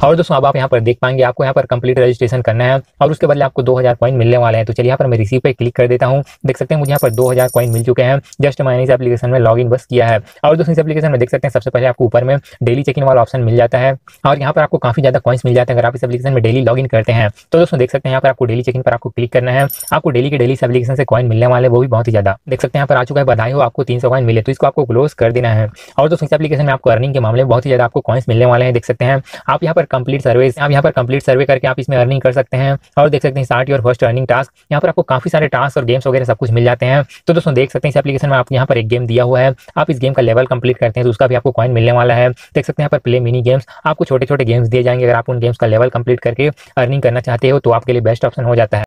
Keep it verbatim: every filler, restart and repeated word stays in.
और दोस्तों अब आप यहाँ पर देख पाएंगे आपको यहाँ पर कंप्लीट रजिस्ट्रेशन करना है और उसके बदले आपको दो हज़ार कॉइन मिलने वाले हैं। तो चलिए यहाँ पर मैं रिसीव पे क्लिक कर देता हूँ। देख सकते हैं मुझे यहाँ पर दो हज़ार कॉइन मिल चुके हैं। जस्ट मैंने इस एप्लीकेशन में लॉगिन बस किया है। और दोस्तों इस एप्लीकेशन में देख सकते हैं सबसे पहले आपको ऊपर में डेली चेक इन वाला ऑप्शन मिल जाता है और यहाँ पर आपको काफी ज्यादा कॉइन्स मिल जाते हैं अगर आप इस एप्लीकेशन में डेली लॉगिन करते हैं। तो दोस्तों देख सकते हैं यहाँ पर आपको डेली चेक इन पर आपको क्लिक करना है। आपको डेली के डेली इस एप्लीकेशन से कॉइन मिलने वाले वो भी बहुत ही ज्यादा। देख सकते हैं यहाँ पर आ चुका है, बधाई हो आपको तीन सौ कॉइन मिले। तो इसको आपको क्लोज कर देना है। और दोस्तों इस एप्लीकेशन में आपको अर्निंग के मामले में बहुत ही ज्यादा आपको कॉइन्स मिलने वाले हैं। देख सकते हैं आप यहाँ पर कंप्लीट सर्वे आप यहाँ पर कंप्लीट सर्वे करके आप इसमें अर्निंग कर सकते हैं। और देख सकते हैं start your first earning task, यहाँ पर आपको काफी सारे टास्क और गेम्स वगैरह सब कुछ मिल जाते हैं। तो दोस्तों देख सकते हैं इस एप्लीकेशन में आपको यहाँ पर एक गेम दिया हुआ है, आप इस गेम का लेवल कंप्लीट करते हैं तो उसका भी आपको कॉइन मिलने वाला है। देख सकते हैं यहाँ पर प्ले मिनी गेम्स, आपको छोटे छोटे गेम्स दिए जाएंगे। अगर आप उन गेम्स का लेवल कंप्लीट करके अर्निंग करना चाहते हो तो आपके लिए बेस्ट ऑप्शन हो जाता है।